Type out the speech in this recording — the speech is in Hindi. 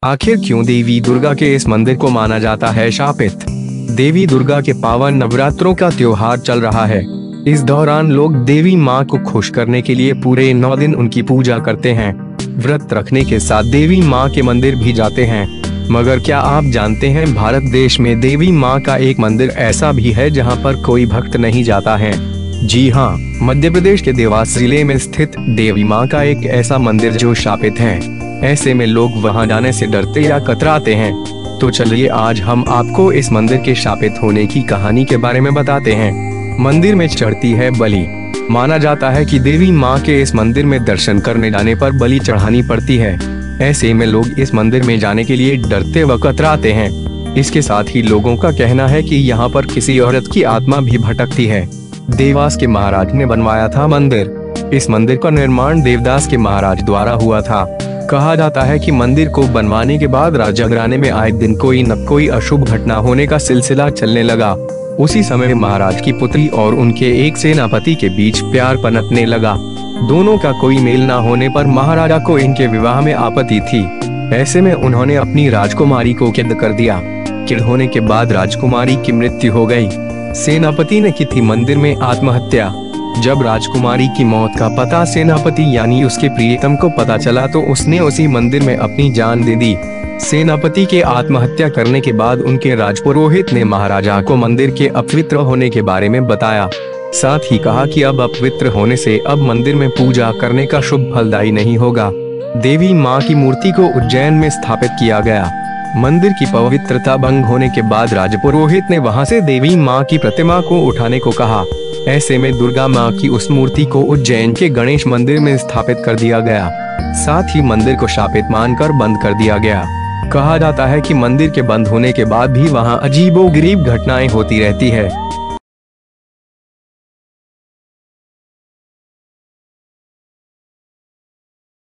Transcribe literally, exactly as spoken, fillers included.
आखिर क्यों देवी दुर्गा के इस मंदिर को माना जाता है शापित? देवी दुर्गा के पावन नवरात्रों का त्योहार चल रहा है। इस दौरान लोग देवी माँ को खुश करने के लिए पूरे नौ दिन उनकी पूजा करते हैं। व्रत रखने के साथ देवी माँ के मंदिर भी जाते हैं। मगर क्या आप जानते हैं, भारत देश में देवी माँ का एक मंदिर ऐसा भी है जहाँ पर कोई भक्त नहीं जाता है। जी हाँ, मध्य प्रदेश के देवास जिले में स्थित देवी माँ का एक ऐसा मंदिर जो शापित है। ऐसे में लोग वहां जाने से डरते या कतराते हैं। तो चलिए आज हम आपको इस मंदिर के शापित होने की कहानी के बारे में बताते हैं। मंदिर में चढ़ती है बलि। माना जाता है कि देवी माँ के इस मंदिर में दर्शन करने जाने पर बलि चढ़ानी पड़ती है। ऐसे में लोग इस मंदिर में जाने के लिए डरते व कतराते हैं। इसके साथ ही लोगों का कहना है कि यहाँ पर किसी औरत की आत्मा भी भटकती है। देवास के महाराज ने बनवाया था मंदिर। इस मंदिर का निर्माण देवदास के महाराज द्वारा हुआ था। कहा जाता है कि मंदिर को बनवाने के बाद राजघराने में आए दिन कोई न कोई अशुभ घटना होने का सिलसिला चलने लगा। उसी समय महाराज की पुत्री और उनके एक सेनापति के बीच प्यार पनपने लगा। दोनों का कोई मेल न होने पर महाराजा को इनके विवाह में आपत्ति थी। ऐसे में उन्होंने अपनी राजकुमारी को कैद कर दिया। कैद होने के बाद राजकुमारी की मृत्यु हो गई। सेनापति ने की थी मंदिर में आत्महत्या। जब राजकुमारी की मौत का पता सेनापति यानी उसके प्रियतम को पता चला तो उसने उसी मंदिर में अपनी जान दे दी। सेनापति के आत्महत्या करने के बाद उनके राजपुरोहित ने महाराजा को मंदिर के अपवित्र होने के बारे में बताया। साथ ही कहा कि अब अपवित्र होने से अब मंदिर में पूजा करने का शुभ फलदायी नहीं होगा। देवी माँ की मूर्ति को उज्जैन में स्थापित किया गया। मंदिर की पवित्रता भंग होने के बाद राजपुरोहित ने वहां से देवी माँ की प्रतिमा को उठाने को कहा। ऐसे में दुर्गा माँ की उस मूर्ति को उज्जैन के गणेश मंदिर में स्थापित कर दिया गया। साथ ही मंदिर को शापित मानकर बंद कर दिया गया। कहा जाता है कि मंदिर के बंद होने के बाद भी वहां अजीबोगरीब घटनाएं होती रहती है।